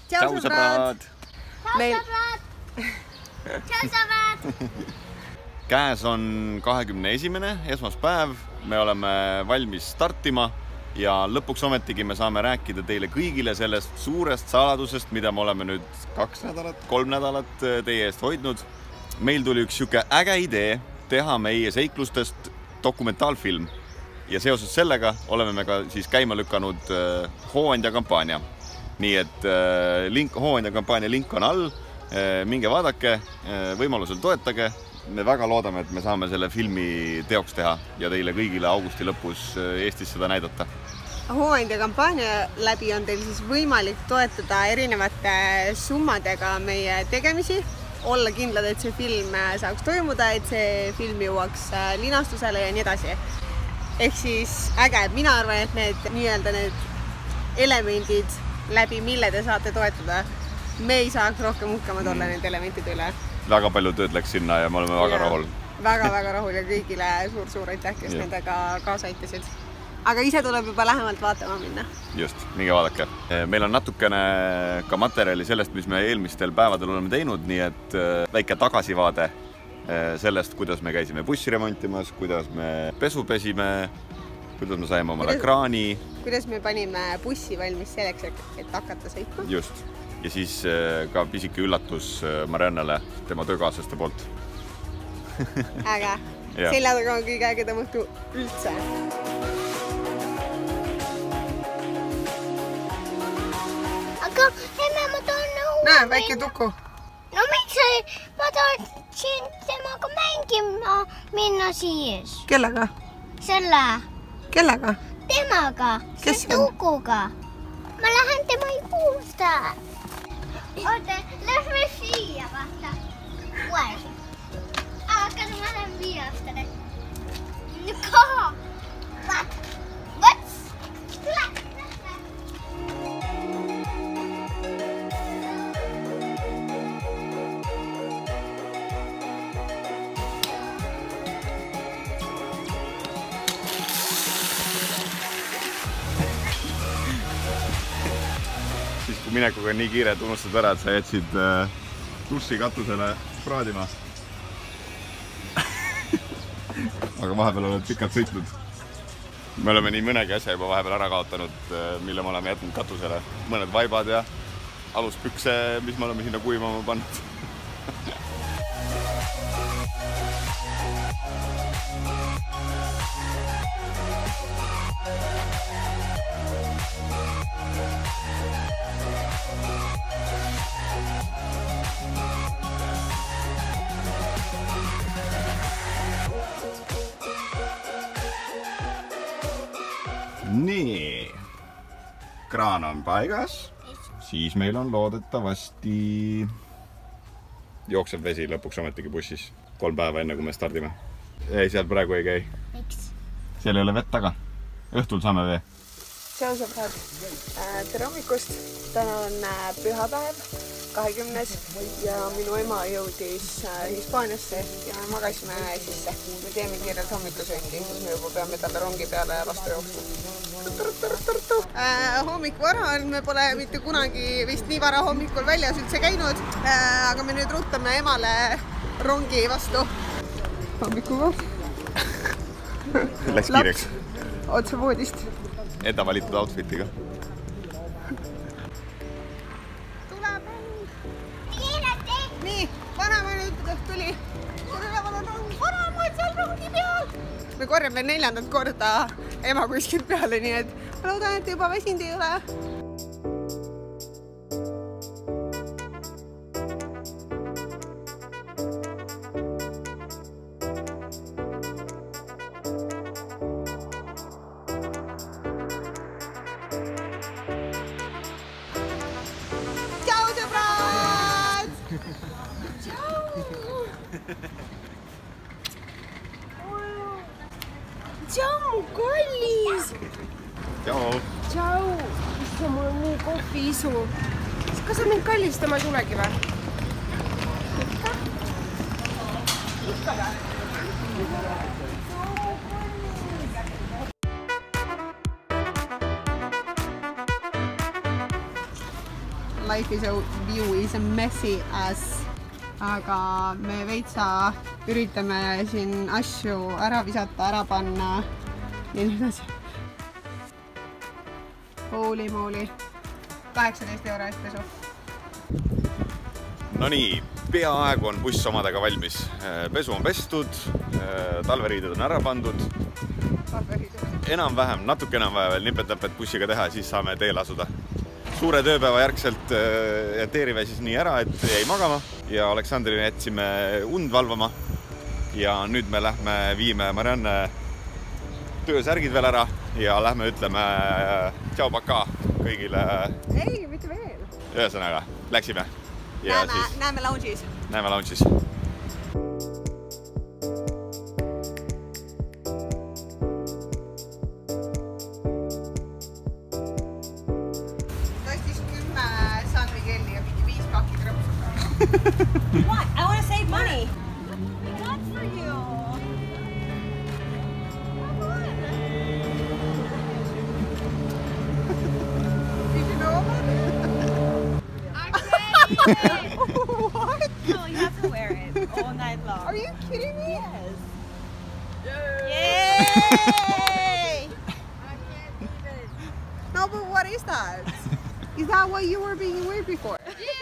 Tšau sõbrad! Tšau sõbrad! Käes on 21. esmaspäev, me oleme valmis startima ja lõpuks ometigi me saame rääkida teile kõigile sellest suurest saladusest, mida me oleme nüüd 2 nädalat, 3 nädalat teie eest hoidnud. Meil tuli üks siuke äge idee teha meie seiklustest dokumentaalfilm ja seoses sellega oleme me ka siis käima lükanud Hooandja kampaania. Nii et Hooandja kampaania link on all, minge vaadake, võimalusel toetage. Me väga loodame, et me saame selle filmi teoks teha ja teile kõigile augusti lõpus Eestis seda näidata. Hooandja kampaania läbi on teil siis võimalik toetada erinevate summadega meie tegemisi, olla kindlad, et see film saaks toimuda, et see film jõuaks linastusele ja nii edasi. Ehk siis äge, mina arvan, et need elemendid läbi, mille te saate toetada, me ei saaks rohkem uhkemad olla need elementide üle. Väga palju tööd läks sinna ja me oleme väga rahul. Väga rahul ja kõigile suur aitäh, kes nendega kaasa aitasid. Aga ise tuleb juba lähemalt vaatama minna. Just, minge vaadake. Meil on natukene ka materjali sellest, mis me eelmistel päevadel oleme teinud, nii et väike tagasivaade sellest, kuidas me käisime bussi remontimas, kuidas me pesu pesime, kuidas me saime omale ekraani. Kuidas me panime bussi valmis selleks, et hakata sõitma. Just. Ja siis ka pisike üllatus Mariannele tema töökaaslaste poolt. Äge. Selja taga on kõige ägedam õhtu üldse. Aga emme, ma tahan nõu. Näe, väike tuku. No miks ma tahtsin temaga mängima minna siis? Kellega? Kellega? Temaga. Kes see tukuga. Ma lähen tema juurde. Oota, lähme siia, vaata. Ues. Aga ma lähen viiastane. Kaha. Vats. Tule. Minekuga nii kiire, et unustad ära, et sa jätsid dussi katusele praadima. Aga vahepeal oled pikalt sõitnud. Me oleme nii mõnegi asja juba vahepeal ära kaotanud, mille me oleme jätnud katusele. Mõned vaibad ja aluspükse, mis me oleme sinna kuivama pannud. Nii, kraan on paigas, siis meil on loodetavasti jookseb vesi lõpuks ometigi bussis 3 päeva enne, kui me stardime. Ei, seal praegu ei käi. Miks? Seal ei ole vett taga. Õhtul saame vee. Tšau sõbrad, tere hommikust. Täna on pühapäev, 20. ja minu ema jõudis Hispaaniasse ja me magasime sisse. Me teeme kiirelt hommikusööki, kus me juba peame talle rongi peale vastu jooksma. Hommik vara on, me pole mitte kunagi vist nii vara hommikul väljas üldse käinud, aga me nüüd ruttame emale rongi vastu. Hommikuga. Läks kiireks. Otse voodist. Enda valitud outfitiga. Nii, vanaema nüüd tuli. Üleval on rong, vanaema on seal rongi peal. Me korjame 4. korda ema kuskilt peale, nii et ma loodan, et juba väsinud ei ole. Tšau, sõbrad! Tšau, mu kallis! Tšau! Tšau! Issa, mul on nii kohviisu. Kas sa mind kallistama tulegi või? Ikka? Ikka või? life is a view is a messy as. Aga me veitsa üritame siin asju ära visata, ära panna ja nii edasi. Holy moly. 18 € eest pesu. No nii, peaaegu on buss omadega valmis. Pesu on pestud, talveriided on ära pandud. Enam-vähem, natuke enam-vähem veel nipet-näpet bussiga teha, siis saame teele asuda. Suure tööpäeva järgselt Teeri väsis nii ära, et jäi magama ja Aleksandrile jätsime und valvama. Ja nüüd me lähme viime Marianne töösärgid veel ära ja lähme ütleme tšau paka kõigile. Ei, mitte veel. Ühesõnaga, läksime. Näeme lounge'is. Näeme lounge'is. Tõstis 10 sandvikelli ja 5 pakki krõpsuga. What? I want to save money. Good for you. Did you know about it? What? No, you have to wear it all night long. Are you kidding me? Yes. Yay! No, but what is that? Is that what you were being weird before?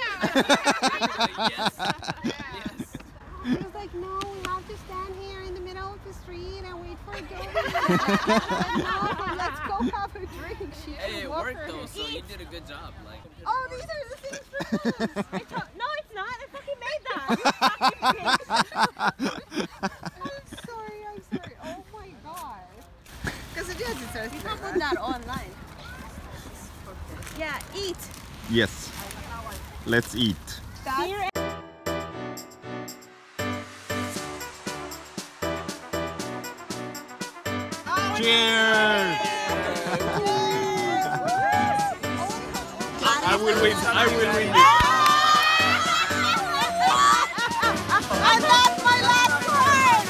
Yes. I was like, no, we have to stand here in the middle of the street and wait for a Joey. No, let's go have a drink. Hey, it worked though, so you did a good job. Like, Oh, these are the things for us. No, it's not. I fucking made that. You fucking bitch. I'm sorry. Oh my god. Because it is, it's You can put that online. Yeah, eat. Yes. Let's eat. Here. Cheers! I will win. I lost my last card!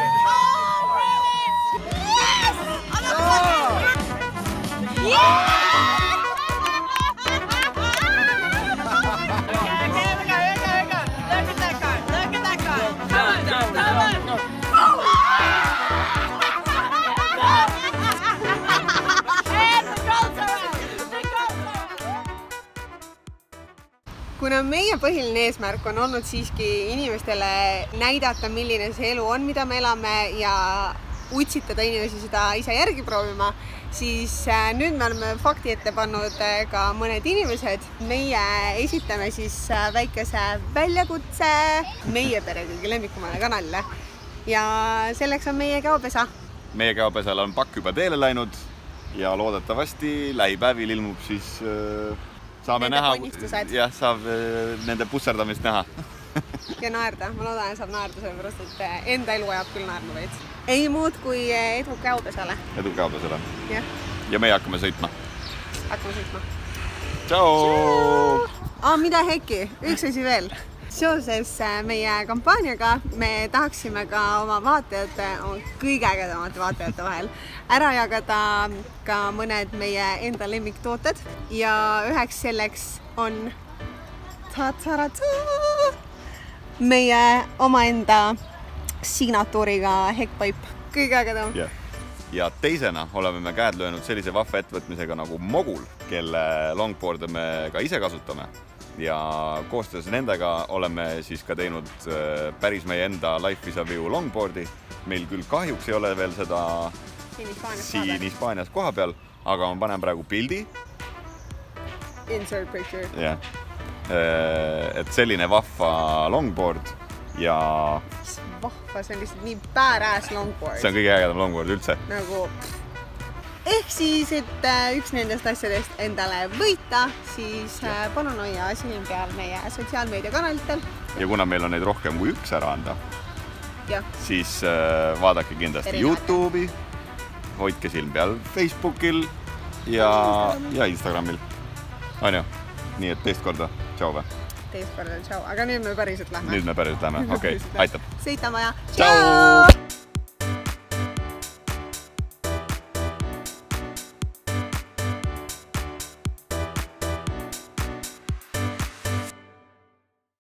Kuna meie põhiline eesmärk on olnud siiski inimestele näidata, milline see elu on, mida me elame ja utsitada inimesi seda ise järgi proovima, siis nüüd me oleme fakti ette pannud ka mõned inimesed. Meie esitame siis väikese väljakutse meie pere kõige lemmikumale kanalile ja selleks on meie käopesa. Meie käopesal on pakk juba teele läinud ja loodetavasti lähipäevil ilmub siis saame Nende näha, ponnistused. jah, saab nende pusserdamist näha. Ja naerda. Ma loodan, et saab naerda sellepärast, et enda elu ajab küll naerma veits. Ei muud kui edu käopesale. Edu käopesale. Jah, Ja meie hakkame sõitma. hakkame sõitma. Tšau! Mida hekki? Üks asi veel. Seoses meie kampaaniaga me tahaksime ka oma vaatajate, kõige ägedamate vaatajate vahel ära jagada ka mõned meie enda lemmiktooted ja üheks selleks on meie omaenda signatuuriga hekkpaip. Kõige ägedam. Yeah. Ja teisena oleme me käed löönud sellise vahva ettevõtmisega nagu Mogul, kelle longboard'e me ka ise kasutame. Ja koostöös nendega oleme siis ka teinud päris meie enda Life is a View longboard'i. Meil küll kahjuks ei ole veel seda siin Hispaanias koha peal, aga ma panen praegu pildi. Insert picture. Yeah. Et selline vahva longboard ja Vahva, see on lihtsalt nii badass longboard. see on kõige ägedam longboard üldse. Nagu ehk siis, et üks nendest asjadest endale võita, siis palun hoia silm peal meie sotsiaalmeediakanalitel. Ja kuna meil on neid rohkem kui üks ära anda, Ja. siis vaadake kindlasti Erinevate. YouTube'i, hoidke silm peal Facebookil ja Instagramil. On ju? Nii et teist korda, tšau või? Teist korda, tšau. Aga nüüd me päriselt lähme. Nüüd me päriselt lähme, okei, aitab. Sõitame ja Tšau!